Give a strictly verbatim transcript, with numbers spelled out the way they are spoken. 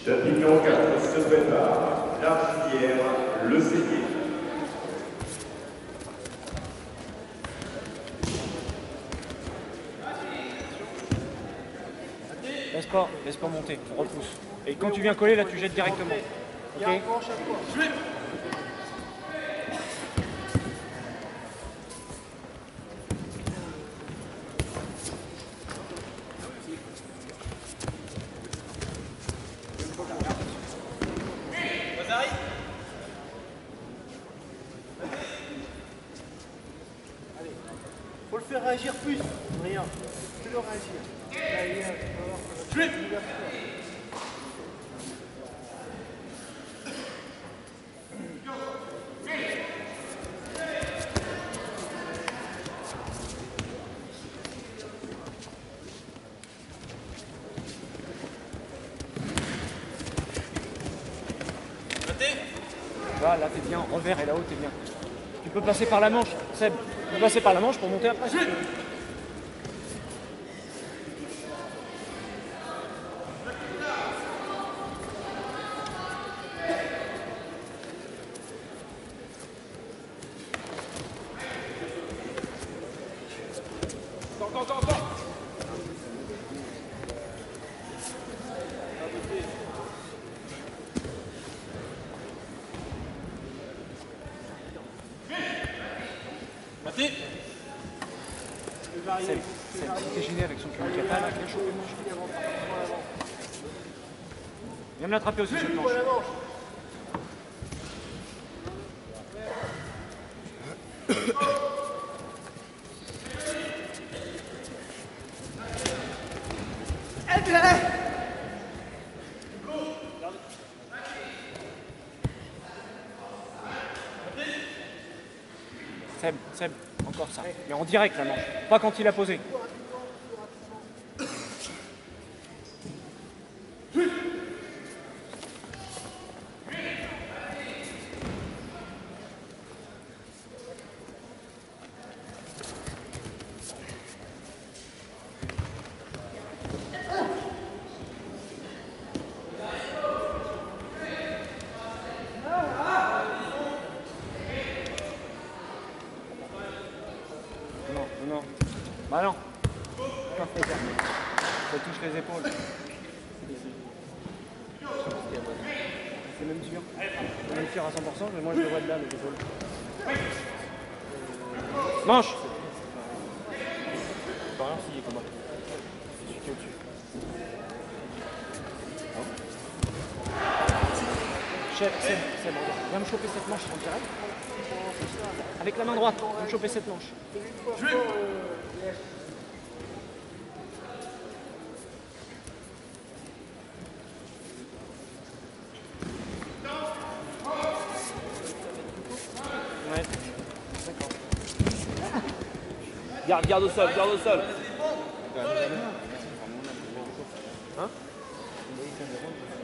Tapis numéro quatre se prépare. L'archière, le Séguier. Laisse pas, laisse pas monter, on repousse. Et quand tu viens coller, là tu jettes directement. Ok ? Faut le faire réagir plus, rien. Fais-le réagir. Là, il y a- tu vas voir, ça va être une ouverture. Là, là t'es bien, revers et là-haut t'es bien. Tu peux passer par la manche, Seb. Tu peux passer par la manche pour monter après. Si tu veux. Encore, encore, encore. Mathieu. Seb, Seb, si t'es gêné avec son cul, viens choper le manche. Viens me l'attraper aussi cette manche. Seb, Seb, encore ça. Mais en direct la manche, pas quand il a posé. Non, non, non. Bah non. Ça touche les épaules. C'est même dur. C'est même dur à cent pour cent, mais moi je le vois de là, les épaules. Manche. Pas rien s'il est comme moi. C'est celui qui est au-dessus. Chef, Seb, Seb, regarde. Viens me choper cette manche en direct. Avec la main droite, viens me choper cette manche. Ouais, d'accord. Garde, garde au sol, garde au sol. Hein?